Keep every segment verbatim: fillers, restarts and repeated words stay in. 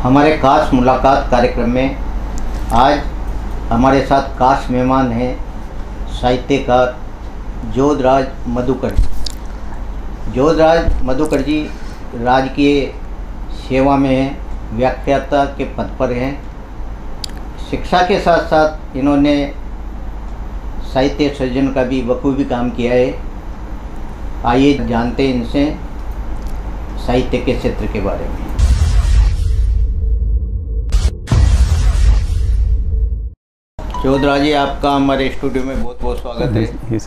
हमारे खास मुलाकात कार्यक्रम में आज हमारे साथ खास मेहमान हैं साहित्यकार जोधराज मधुकर जी। जोधराज मधुकर जी राजकीय सेवा में हैं, व्याख्याता के पद पर हैं। शिक्षा के साथ साथ इन्होंने साहित्य सृजन का भी बखूबी काम किया है। आइए जानते हैं इनसे साहित्य के क्षेत्र के बारे में। जोधराज जी, आपका हमारे स्टूडियो में बहुत बहुत स्वागत है।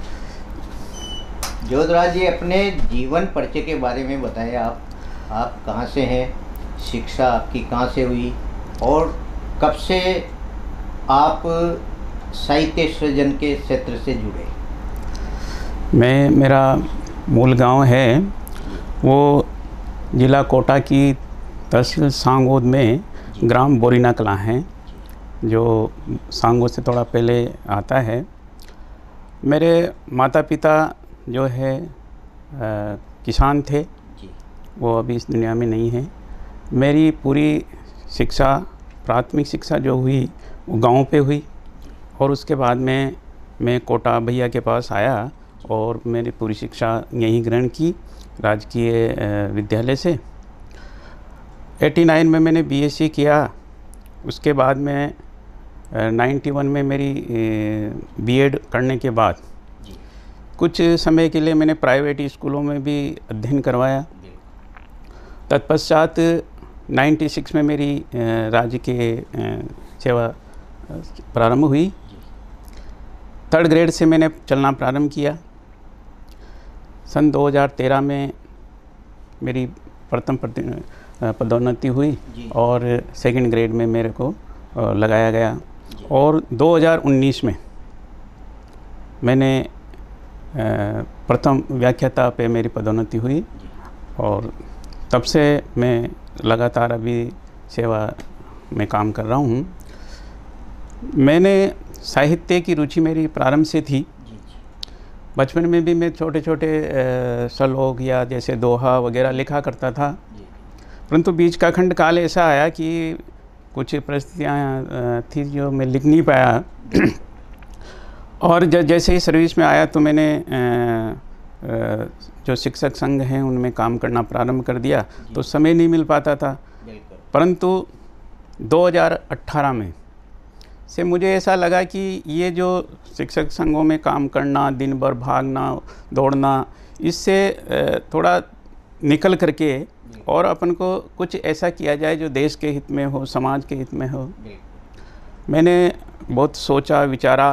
जोधराज जी, अपने जीवन परिचय के बारे में बताएं। आप आप कहाँ से हैं, शिक्षा आपकी कहाँ से हुई और कब से आप साहित्य सृजन के क्षेत्र से जुड़े? मैं मेरा मूल गांव है वो जिला कोटा की तहसील सांगोद में ग्राम बोरीना कलां है, जो सांगोद से थोड़ा पहले आता है। मेरे माता पिता जो है आ, किसान थे, वो अभी इस दुनिया में नहीं है। मेरी पूरी शिक्षा, प्राथमिक शिक्षा जो हुई वो गांव पे हुई और उसके बाद में मैं कोटा भैया के पास आया और मेरी पूरी शिक्षा यहीं ग्रहण की राजकीय विद्यालय से। नवासी में मैंने बीएससी किया। उसके बाद में इक्यानवे में मेरी बीएड करने के बाद कुछ समय के लिए मैंने प्राइवेट स्कूलों में भी अध्ययन करवाया। तत्पश्चात छियानवे में मेरी राज्य के सेवा प्रारंभ हुई। थर्ड ग्रेड से मैंने चलना प्रारंभ किया। सन दो हज़ार तेरह में मेरी प्रथम पदोन्नति हुई और सेकंड ग्रेड में मेरे को लगाया गया और दो हज़ार उन्नीस में मैंने प्रथम व्याख्याता पे मेरी पदोन्नति हुई और तब से मैं लगातार अभी सेवा में काम कर रहा हूँ। मैंने साहित्य की रुचि मेरी प्रारंभ से थी। बचपन में भी मैं छोटे छोटे श्लोक या जैसे दोहा वगैरह लिखा करता था, परंतु बीच का खंड काल ऐसा आया कि कुछ परिस्थितियाँ थी जो मैं लिख नहीं पाया। और जैसे ही सर्विस में आया तो मैंने जो शिक्षक संघ हैं उनमें काम करना प्रारंभ कर दिया, तो समय नहीं मिल पाता था। परंतु दो हज़ार अठारह में से मुझे ऐसा लगा कि ये जो शिक्षक संघों में काम करना, दिन भर भागना दौड़ना, इससे थोड़ा निकल करके और अपन को कुछ ऐसा किया जाए जो देश के हित में हो, समाज के हित में हो। मैंने बहुत सोचा विचारा,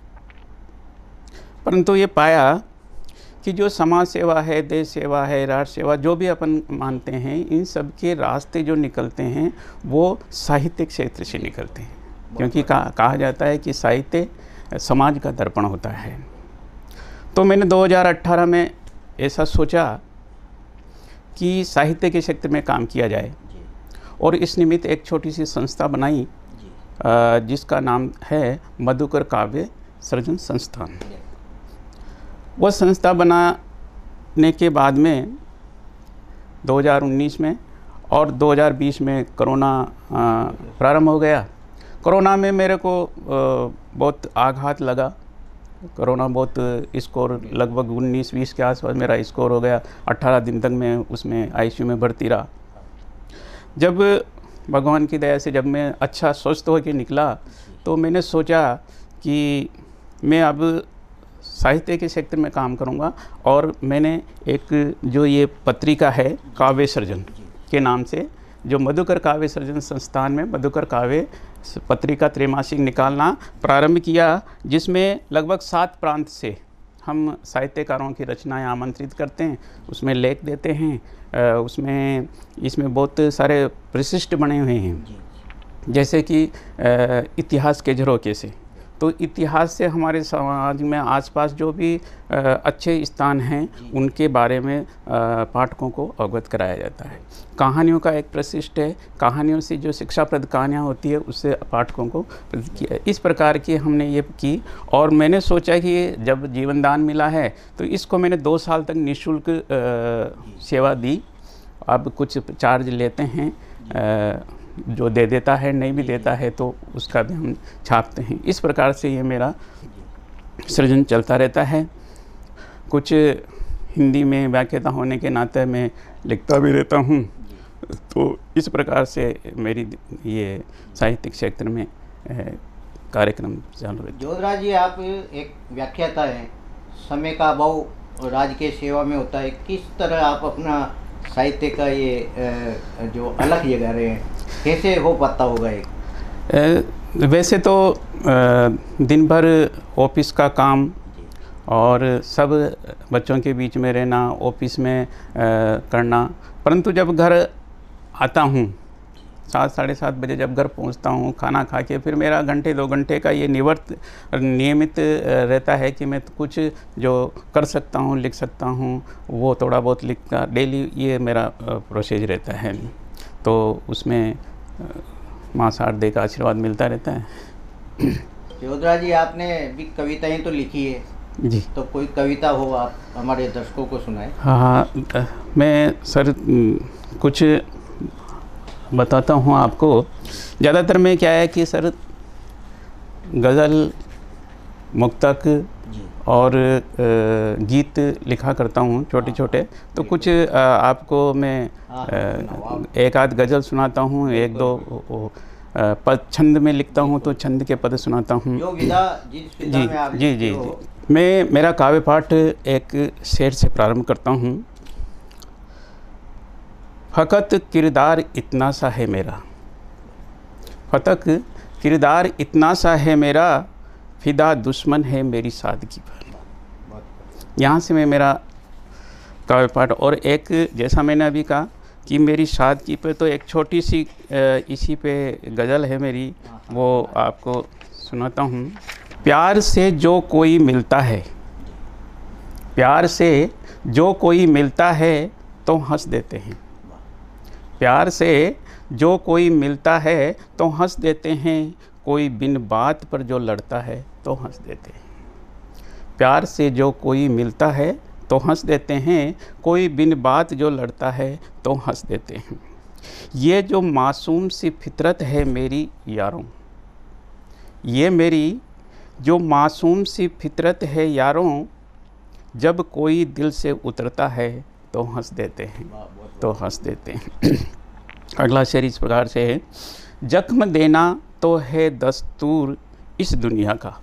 परंतु ये पाया कि जो समाज सेवा है, देश सेवा है, राष्ट्र सेवा, जो भी अपन मानते हैं, इन सब के रास्ते जो निकलते हैं वो साहित्य क्षेत्र से निकलते हैं। क्योंकि कहा, कहा जाता है कि साहित्य समाज का दर्पण होता है। तो मैंने दो हज़ार अठारह में ऐसा सोचा कि साहित्य के क्षेत्र में काम किया जाए और इस निमित्त एक छोटी सी संस्था बनाई जिसका नाम है मधुकर काव्य सृजन संस्थान। वह संस्था बनाने के बाद में दो हज़ार उन्नीस में और दो हज़ार बीस में कोरोना प्रारंभ हो गया। कोरोना में मेरे को बहुत आघात लगा। कोरोना बहुत स्कोर लगभग उन्नीस बीस के आसपास मेरा स्कोर हो गया। अठारह दिन तक मैं उसमें आईसीयू में भर्ती रहा। जब भगवान की दया से जब मैं अच्छा स्वस्थ होकर निकला तो मैंने सोचा कि मैं अब साहित्य के क्षेत्र में काम करूंगा और मैंने एक जो ये पत्रिका है काव्य सृजन के नाम से, जो मधुकर काव्य सृजन संस्थान में मधुकर काव्य पत्रिका त्रैमासिक निकालना प्रारंभ किया, जिसमें लगभग सात प्रांत से हम साहित्यकारों की रचनाएं आमंत्रित करते हैं, उसमें लेख देते हैं। उसमें इसमें बहुत सारे प्रशिष्ट बने हुए हैं, जैसे कि इतिहास के झरोखे से। तो इतिहास से हमारे समाज में आसपास जो भी अच्छे स्थान हैं उनके बारे में पाठकों को अवगत कराया जाता है। कहानियों का एक प्रशिष्ट है, कहानियों से जो शिक्षाप्रद कहानियाँ होती है उससे पाठकों को किया। इस प्रकार की हमने ये की और मैंने सोचा कि जब जीवन दान मिला है तो इसको मैंने दो साल तक निःशुल्क सेवा दी। अब कुछ चार्ज लेते हैं, जो दे देता है, नहीं भी देता है तो उसका भी हम छापते हैं। इस प्रकार से ये मेरा सृजन चलता रहता है। कुछ हिंदी में व्याख्याता होने के नाते मैं लिखता भी रहता हूँ, तो इस प्रकार से मेरी ये साहित्यिक क्षेत्र में कार्यक्रम चालू है। जोधराज जी, आप एक व्याख्याता हैं, समय का अभाव राज्य के सेवा में होता है, किस तरह आप अपना साहित्य का ये जो अलग जगह रहे हैं, कैसे हो पाता होगा? एक वैसे तो दिन भर ऑफिस का काम और सब बच्चों के बीच में रहना, ऑफिस में करना, परंतु जब घर आता हूँ सात साढ़े सात बजे जब घर पहुंचता हूं, खाना खा के फिर मेरा घंटे दो घंटे का ये निवर्त नियमित रहता है कि मैं तो कुछ जो कर सकता हूं, लिख सकता हूं, वो थोड़ा बहुत लिखता डेली, ये मेरा प्रोसेस रहता है। तो उसमें माँ शारदे का आशीर्वाद मिलता रहता है। जोधराज जी, आपने भी कविताएँ तो लिखी है जी, तो कोई कविता हो आप हमारे दर्शकों को सुनाएं। हाँ, मैं सर कुछ बताता हूँ आपको। ज़्यादातर में क्या है कि सर गज़ल, मुक्तक और गीत लिखा करता हूँ छोटे छोटे। तो कुछ आपको मैं एक आध गज़ल सुनाता हूँ, एक दो पद छंद में लिखता हूँ तो छंद के पद सुनाता हूँ। जी जी जी जी मैं मेरा काव्य पाठ एक शेर से प्रारंभ करता हूँ। फ़कत किरदार इतना सा है मेरा, फ़कत किरदार इतना सा है मेरा, फिदा दुश्मन है मेरी सादगी पर। यहाँ से मैं मेरा काव्य पाठ। और एक जैसा मैंने अभी कहा कि मेरी सादगी पे, तो एक छोटी सी इसी पे गज़ल है मेरी, वो आपको सुनाता हूँ। प्यार से जो कोई मिलता है, प्यार से जो कोई मिलता है तो हंस देते हैं। प्यार से जो कोई मिलता है तो हंस देते हैं, कोई बिन बात पर जो लड़ता है तो हंस देते हैं। प्यार से जो कोई मिलता है तो हंस देते हैं, कोई बिन बात जो लड़ता है तो हंस देते हैं। ये जो मासूम सी फितरत है मेरी यारों, ये मेरी जो मासूम सी फितरत है यारों, जब कोई दिल से उतरता है तो हंस देते हैं, तो हंस देते हैं। अगला शेर इस प्रकार से है। जख्म देना तो है दस्तूर इस दुनिया का,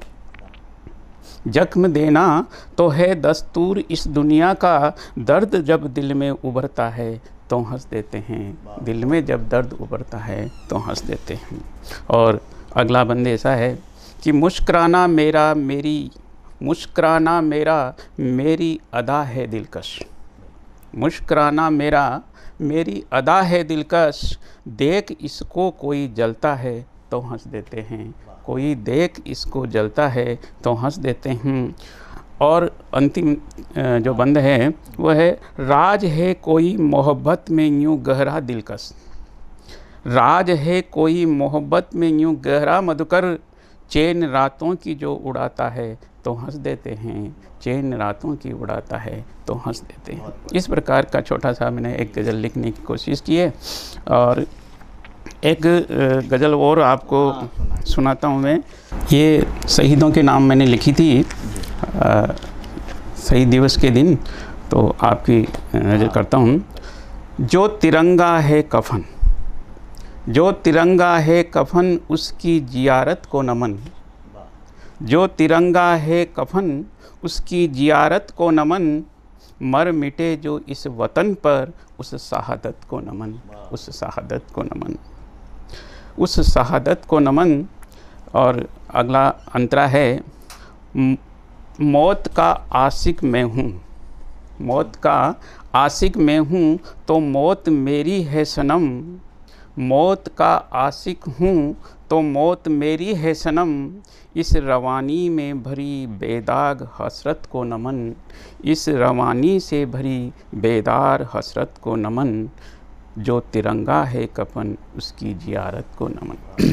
जख्म देना तो है दस्तूर इस दुनिया का, दर्द जब दिल में उभरता है तो हंस देते हैं, दिल में जब दर्द उभरता है तो हंस देते हैं। और अगला बंद ऐसा है कि मुस्कुराना मेरा मेरी मुस्कुराना मेरा मेरी अदा है दिलकश, मुस्कुराना मेरा मेरी अदा है दिलकश, देख इसको कोई जलता है तो हंस देते हैं, कोई देख इसको जलता है तो हंस देते हैं। और अंतिम जो बंद है वो है, राज है कोई मोहब्बत में यूँ गहरा दिलकश, राज है कोई मोहब्बत में यूँ गहरा मधुकर, चैन रातों की जो उड़ाता है तो हंस देते हैं, चैन रातों की उड़ाता है तो हंस देते हैं। इस प्रकार का छोटा सा मैंने एक गज़ल लिखने की कोशिश की है। और एक गज़ल और आपको सुनाता हूँ मैं। ये शहीदों के नाम मैंने लिखी थी शहीद दिवस के दिन, तो आपकी नज़र करता हूँ। जो तिरंगा है कफन, जो तिरंगा है कफन उसकी जियारत को नमन, जो तिरंगा है कफन उसकी जियारत को नमन, मर मिटे जो इस वतन पर उस शहादत को नमन, उस शहादत को नमन, उस शहादत को नमन। और अगला अंतरा है, मौत का आशिक मैं हूँ, मौत का आशिक मैं हूँ तो मौत मेरी है सनम, मौत का आशिक हूँ तो मौत मेरी है सनम, इस रवानी में भरी बेदाग हसरत को नमन, इस रवानी से भरी बेदार हसरत को नमन, जो तिरंगा है कफन उसकी जियारत को नमन।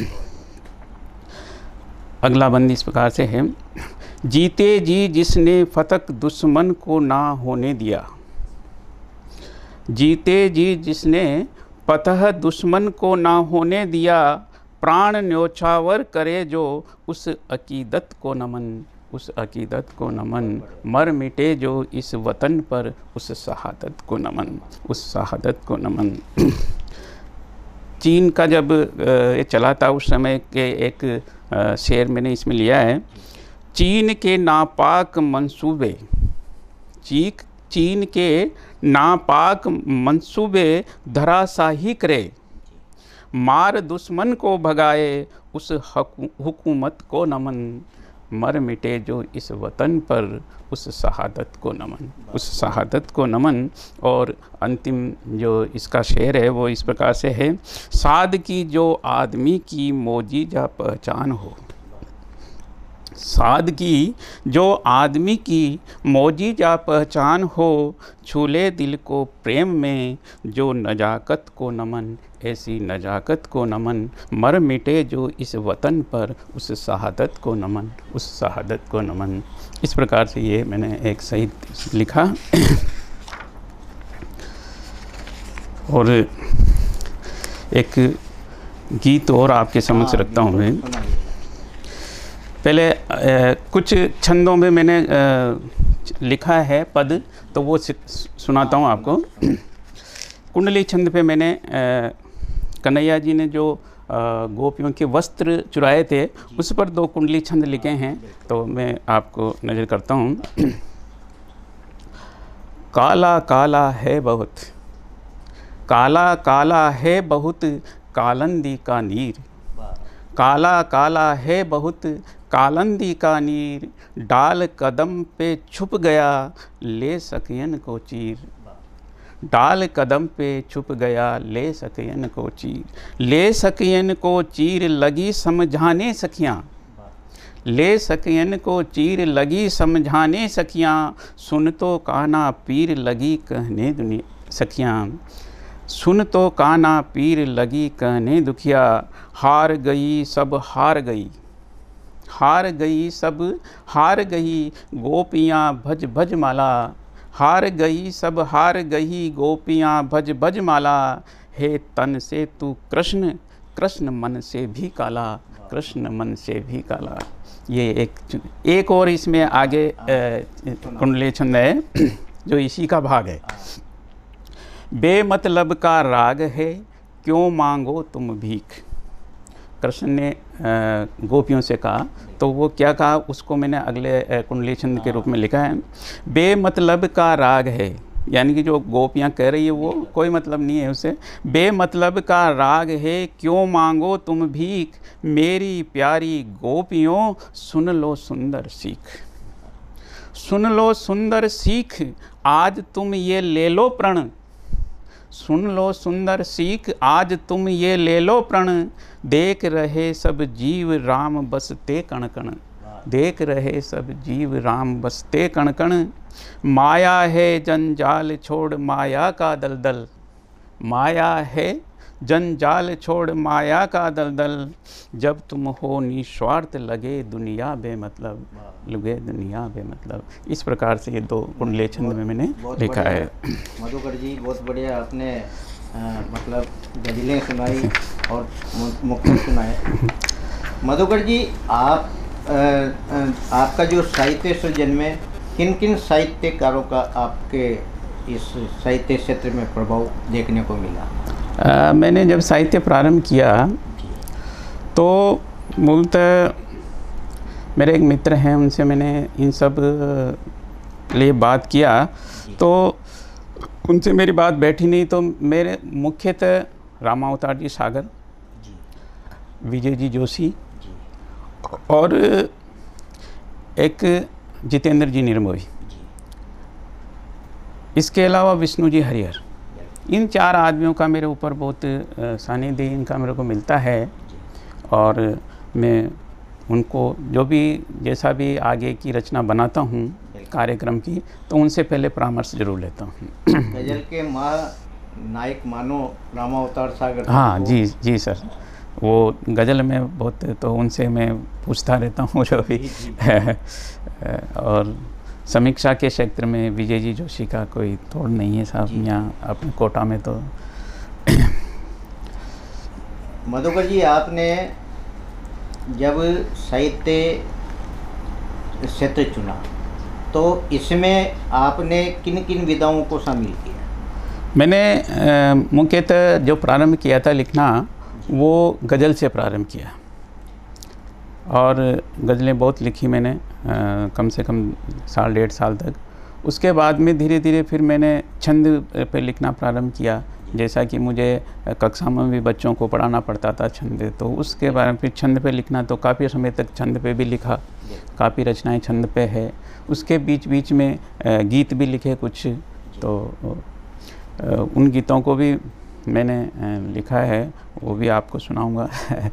अगला बंद इस प्रकार से है, जीते जी जिसने फतक दुश्मन को ना होने दिया, जीते जी जिसने पतह दुश्मन को ना होने दिया, प्राण न्योछावर करे जो, उस अकीदत को नमन, उस अकीदत को नमन, मर मिटे जो इस वतन पर, उस शहादत को नमन, उस शहादत को नमन। चीन का जब ये चला था उस समय के एक शेर मैंने इसमें लिया है। चीन के नापाक मंसूबे, चीक चीन के नापाक मंसूबे धराशाही करे, मार दुश्मन को भगाए उस हुकूमत को नमन, मर मिटे जो इस वतन पर, उस शहादत को नमन, उस शहादत को नमन। और अंतिम जो इसका शेर है वो इस प्रकार से है। साद की जो आदमी की मोजीजा पहचान हो, साद की जो आदमी की मोजीजा पहचान हो, छूले दिल को प्रेम में जो नजाकत को नमन, ऐसी नजाकत को नमन, मर मिटे जो इस वतन पर, उस शहादत को नमन, उस शहादत को नमन। इस प्रकार से ये मैंने एक साहित्य लिखा। और एक गीत और आपके समक्ष रखता हूँ मैं। पहले आ, कुछ छंदों में मैंने आ, लिखा है पद, तो वो सुनाता हूँ आपको। कुंडली छंद पे मैंने आ, कन्हैया जी ने जो गोपियों के वस्त्र चुराए थे उस पर दो कुंडली छंद लिखे हैं, तो मैं आपको नज़र करता हूँ। काला काला है बहुत, काला काला है बहुत, कालंदी का नीर, काला काला है बहुत, कालंदी का नीर, डाल कदम पे छुप गया, ले सकियन को चीर, डाल कदम पे छुप गया, ले सकियन को चीर, ले सकियन को चीर लगी समझाने सखियाँ, ले सकियन को चीर लगी समझाने सखियाँ, सुन तो काना पीर लगी कहने दुनिया सखियाँ, सुन तो काना पीर लगी कहने दुखिया, हार गई सब हार गई, हार गई सब हार गई, गोपियाँ भज भज माला, हार गई सब हार गई, गोपियाँ भज भज माला, हे तन से तू कृष्ण, कृष्ण मन से भी काला, कृष्ण मन से भी काला। ये एक एक और इसमें आगे कुंडली छंद है जो इसी का भाग है। बेमतलब का राग है, क्यों मांगो तुम भीख, कृष्ण ने गोपियों से कहा, तो वो क्या कहा उसको मैंने अगले कुंडली छंद के रूप में लिखा है। बेमतलब का राग है, यानी कि जो गोपियाँ कह रही है वो कोई मतलब नहीं है उसे। बेमतलब का राग है, क्यों मांगो तुम भीख, मेरी प्यारी गोपियों सुन लो सुंदर सीख, सुन लो सुंदर सीख, आज तुम ये ले लो प्रण, सुन लो सुंदर सीख, आज तुम ये ले लो प्रण, देख रहे सब जीव राम बसते कण कण, देख रहे सब जीव राम बसते कण कण, माया है जंजाल छोड़ माया का दलदल, माया है जंजाल छोड़ माया का दलदल, जब तुम हो निस्वार्थ लगे दुनिया बेमतलब, लगे दुनिया बेमतलब। इस प्रकार से ये दो कुंडली छंद में मैंने लिखा है। मधुकर जी बहुत बढ़िया आपने आ, मतलब गज़लें सुनाई और मुक्तक सुनाए। मधुकर जी आप आ, आ, आपका जो साहित्य सृजन में किन किन साहित्यकारों का आपके इस साहित्य क्षेत्र में प्रभाव देखने को मिला? आ, मैंने जब साहित्य प्रारंभ किया तो मूलतः मेरे एक मित्र हैं, उनसे मैंने इन सब लिए बात किया, तो उनसे मेरी बात बैठी नहीं, तो मेरे मुख्यतः रामावतार जी सागर, विजय जी जोशी और एक जितेंद्र जी निर्मोही, इसके अलावा विष्णु जी हरिहर, इन चार आदमियों का मेरे ऊपर बहुत सानिध्य इनका मेरे को मिलता है। और मैं उनको जो भी जैसा भी आगे की रचना बनाता हूँ कार्यक्रम की, तो उनसे पहले परामर्श जरूर लेता हूँ। गजल के माँ नायक मानो रामावतार सागर। हाँ जी जी सर, वो गज़ल में बहुत, तो उनसे मैं पूछता रहता हूँ जो भी है। और समीक्षा के क्षेत्र में विजय जी जोशी का कोई तोड़ नहीं है साहब, यहाँ अपने कोटा में तो मधुकर जी, आपने जब साहित्य क्षेत्र चुना तो इसमें आपने किन किन विधाओं को शामिल किया? मैंने मुख्यतः जो प्रारंभ किया था लिखना वो गज़ल से प्रारंभ किया और गज़लें बहुत लिखी मैंने, आ, कम से कम साल डेढ़ साल तक। उसके बाद में धीरे धीरे फिर मैंने छंद पे लिखना प्रारंभ किया, जैसा कि मुझे कक्षा में भी बच्चों को पढ़ाना पड़ता था छंद, तो उसके बारे में फिर छंद पे लिखना, तो काफ़ी समय तक छंद पे भी लिखा, काफ़ी रचनाएं छंद पे है। उसके बीच बीच में गीत भी लिखे कुछ, तो उन गीतों को भी मैंने लिखा है, वो भी आपको सुनाऊंगा।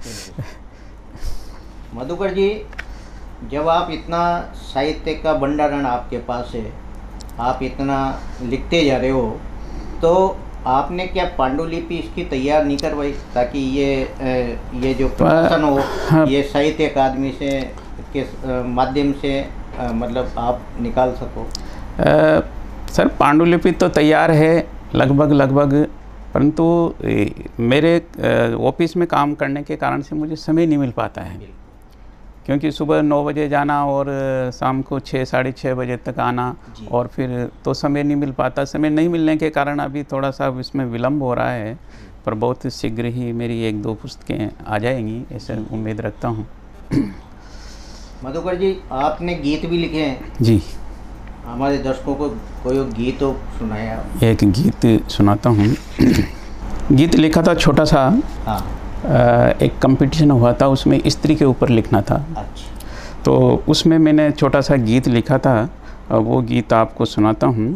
मधुकर जी, जब आप इतना साहित्य का भंडारण आपके पास है, आप इतना लिखते जा रहे हो, तो आपने क्या पांडुलिपि इसकी तैयार नहीं करवाई ताकि ये ये जो प्रकाशन हो हाँ, ये साहित्य अकादमी से के माध्यम से आ, मतलब आप निकाल सको? आ, सर, पांडुलिपि तो तैयार है लगभग लगभग, परंतु मेरे ऑफिस में काम करने के कारण से मुझे समय नहीं मिल पाता है, क्योंकि सुबह नौ बजे जाना और शाम को छः साढ़े छः बजे तक आना, और फिर तो समय नहीं मिल पाता। समय नहीं मिलने के कारण अभी थोड़ा सा इसमें विलम्ब हो रहा है, पर बहुत शीघ्र ही मेरी एक दो पुस्तकें आ जाएंगी, ऐसे उम्मीद रखता हूँ। मधुकर जी, आपने गीत भी लिखे हैं? जी। हमारे दर्शकों को कोई गीत तो सुनाए आप। एक गीत सुनाता हूँ। गीत लिखा था छोटा सा। हाँ। एक कंपटीशन हुआ था, उसमें स्त्री के ऊपर लिखना था। अच्छा। तो उसमें मैंने छोटा सा गीत लिखा था, वो गीत आपको सुनाता हूँ।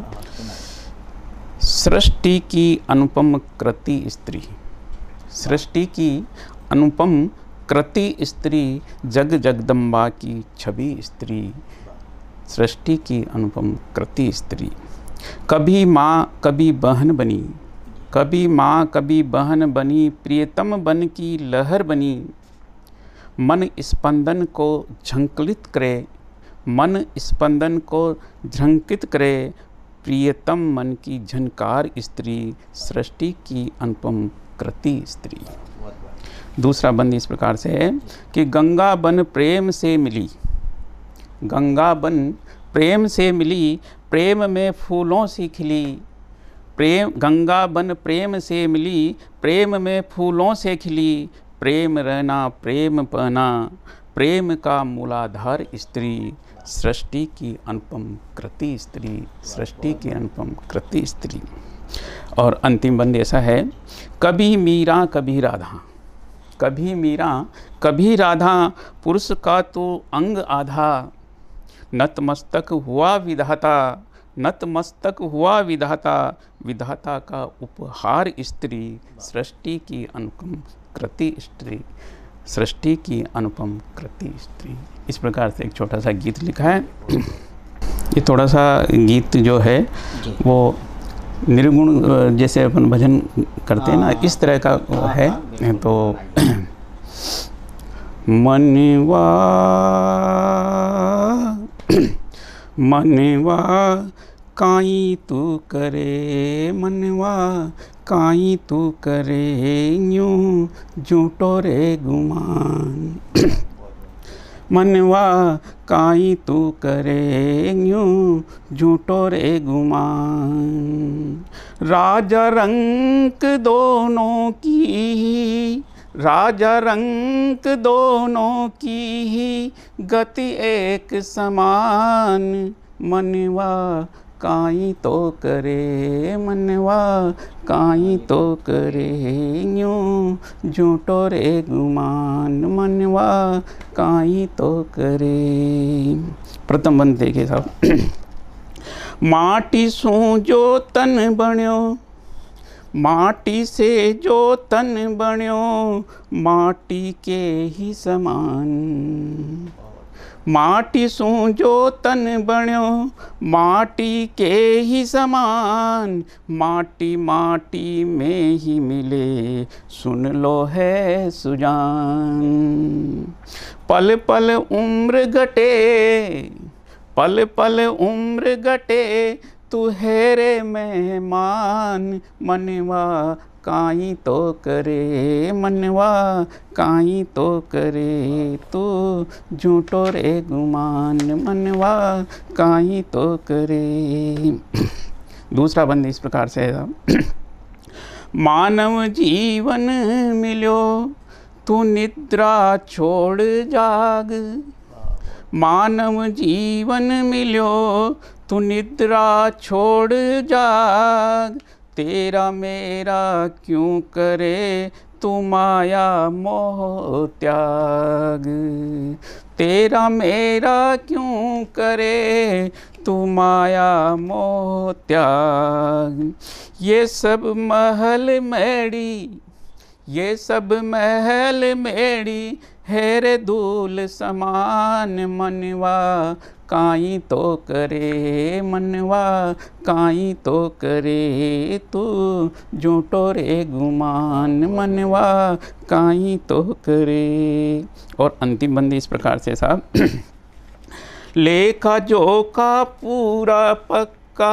सृष्टि की अनुपम कृति स्त्री, सृष्टि की अनुपम कृति स्त्री, जग जगदम्बा की छवि स्त्री, सृष्टि की अनुपम कृति स्त्री। कभी माँ कभी बहन बनी, कभी माँ कभी बहन बनी, प्रियतम बन की लहर बनी, मन स्पंदन को झंकृत करे, मन स्पंदन को झंकृत करे, प्रियतम मन की झनकार स्त्री, सृष्टि की अनुपम कृति स्त्री। दूसरा बंद इस प्रकार से है कि गंगा बन प्रेम से मिली, गंगा बन प्रेम से मिली, प्रेम में फूलों सी खिली, प्रेम गंगा बन प्रेम से मिली, प्रेम में फूलों से खिली, प्रेम रहना प्रेम पहना, प्रेम का मूलाधार स्त्री, सृष्टि की अनुपम कृति स्त्री, सृष्टि की अनुपम कृति स्त्री। और अंतिम बंद ऐसा है, कभी मीरा कभी राधा, कभी मीरा कभी राधा, पुरुष का तो अंग आधा, नतमस्तक हुआ विधाता, नतमस्तक हुआ विधाता, विधाता का उपहार स्त्री, सृष्टि की अनुपम कृति स्त्री, सृष्टि की अनुपम कृति स्त्री। इस प्रकार से एक छोटा सा गीत लिखा है। ये थोड़ा सा गीत जो है वो निर्गुण, जैसे अपन भजन करते हैं ना, इस तरह का है। तो मनवा मनवा काई तू करे, मनवा काई तू करे, यूं झूठो रे गुमान, मनवा काई तू करे, यूं झूठो रे गुमान, राजा रंग दोनों की, राजा रंग दोनों की ही गति एक समान, मनवा काई तो करे, मनवा काई तो करे, यूं झूठो रे गुमान, मनवा काई तो करे। प्रथम बंद देखिए साहब। माटी सू जो तन बण्यो, माटी से जो तन बण्यो, माटी के ही समान, माटी सू जो तन बण्यो, माटी के ही समान, माटी माटी में ही मिले, सुन लो है सुजान, पल पल उम्र घटे, पल पल उम्र घटे, तू है रे मेहमान, मनवा काई तो करे, मनवा काई तो करे, तू झूठो रे गुमान, मनवा काई तो करे। दूसरा बंद इस प्रकार से है, मानव जीवन मिलो तू निद्रा छोड़ जाग, मानव जीवन मिलो तू निद्रा छोड़ जाग, तेरा मेरा क्यों करे तू माया मोह त्याग, तेरा मेरा क्यों करे तू माया मोह त्याग। ये सब महल मेरी, ये सब महल मेरी, है रे धूल समान, मनवा काई तो करे, मनवा काई तो करे, तू झूठो रे गुमान, मनवा काई तो करे। और अंतिम बंदी इस प्रकार से साहब, लेखा जोखा पूरा पक्का,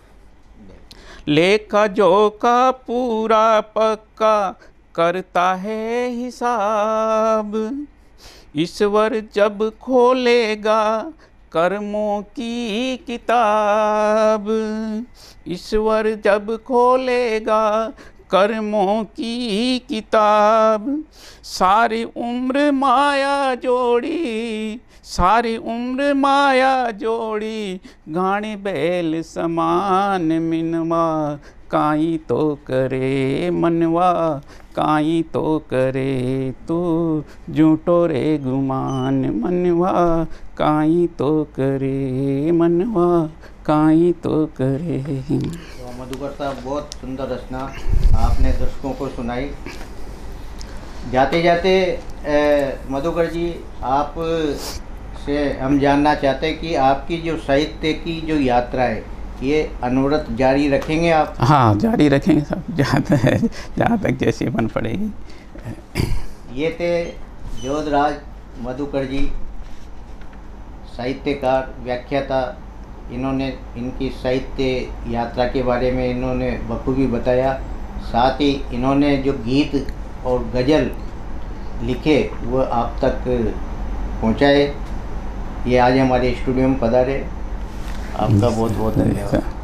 लेखा जोखा पूरा पक्का, करता है हिसाब, ईश्वर जब खोलेगा कर्मों की किताब, ईश्वर जब खोलेगा कर्मों की किताब, सारी उम्र माया जोड़ी, सारी उम्र माया जोड़ी, गाने बैल समान, मिनवा काई तो करे, मनवा काई तो करे, तू झूठो रे गुमान, मनवा काई तो करे, मनवा काई तो करे। तो मधुकर साहब, बहुत सुंदर रचना आपने दर्शकों को सुनाई। जाते जाते मधुकर जी, आप से हम जानना चाहते हैं कि आपकी जो साहित्य की जो यात्रा है, ये अनवरत जारी रखेंगे आप? हाँ, जारी रखेंगे सब, जहाँ तक जहाँ तक जैसी बन पड़ेगी। ये थे जोधराज मधुकर जी, साहित्यकार, व्याख्याता। इन्होंने इनकी साहित्य यात्रा के बारे में इन्होंने बखूबी बताया। साथ ही इन्होंने जो गीत और गज़ल लिखे वो आप तक पहुँचाए। ये आज हमारे स्टूडियो में पधारे। आपका बहुत बहुत धन्यवाद।